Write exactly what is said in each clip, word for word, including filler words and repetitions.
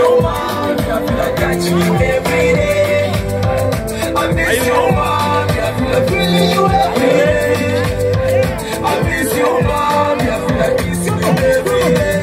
your mom, I feel like I got you every day. I miss your mom, I feel like feeling you every day. I miss your mom, I feel like kissing you every day.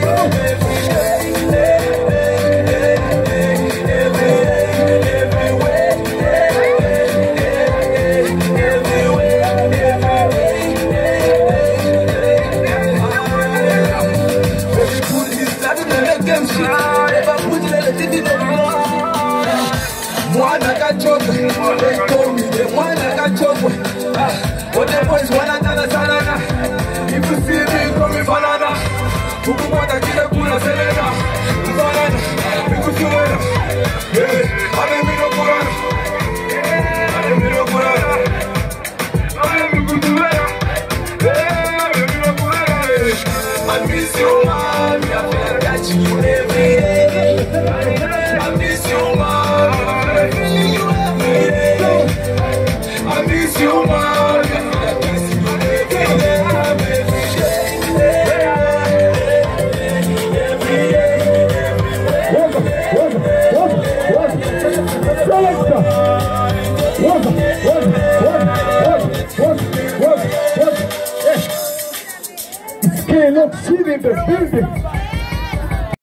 Mwana kachoka, they told me they mwana kachoka. Ah, what the boys wanna tana salana. If you see me coming banana, huku mwana kile kuna selena. Banana, miku suwena. Hey, ane mino kurana. Ane mino kurana. Ane miku suwena. Hey, ane mino kurana. I miss your mom, I feel like I got you every day. I miss your mom. I miss you, mom. I miss you every day. It's K-Lock City in the building.